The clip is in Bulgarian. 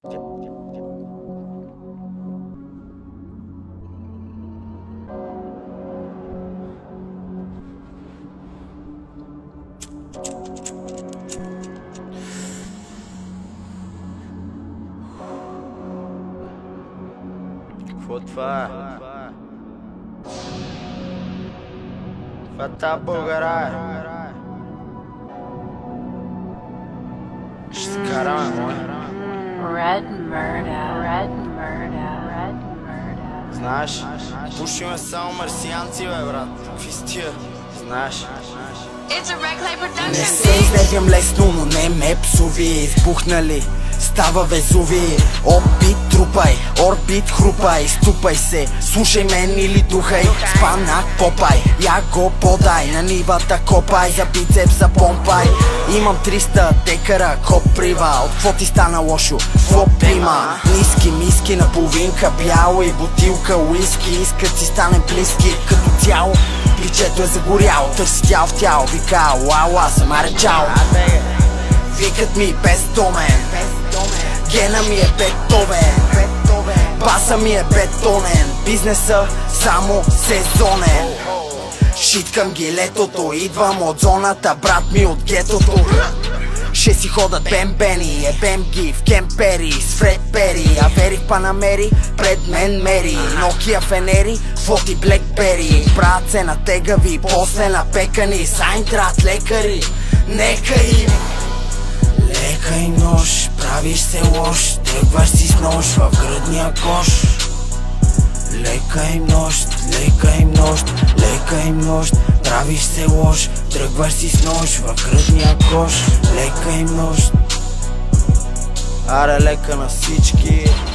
Какво това е? Това та българа е. Ще се караме, мой. Red Murder, Red Murder, Red Murder. Знаеш, пушиме само марсианци, бе, брат. Какви стия? Знаеш. It's a Red Clay production. Не се изнервям лесно, но не ме псови. Избухнали, става Везуви. Опит трупай, орбит хрупай. Ступай се, слушай мен или духай. Спанак попай, я го подай. На нивата копай, за бицепса помпай. Имам 300 декара, коп прива. От кво ти стана лошо, кво прима? Ниски миски, наполовинка бяло и бутилка уиски. Искат си станем близки като цяло. Пичето е загоряло, търси тяло в тяло. Вика, уала, сама речало. Викат ми бездомен, гена ми е Бетовен, баса ми е бетонен, бизнеса само сезонен. Шиткам ги летото, идвам от зоната, брат ми от гетото. Ще си ходят бембени, ебем ги в кемпери с Фред Пери. Авери в Панамери, пред мен мери. Nokia фенери, фоти Блекбери. Брат се натегави, после напекани. Сайн трябват лекари, нека им. Лека им нож, правиш се лош. Тръгваш си с нож в гръдния кош. Лека им нощ, лека им нощ, лека им нощ. Правиш се лош, тръгваш си с нож в гръдния кош. Лека им нощ. Аре лека на всички.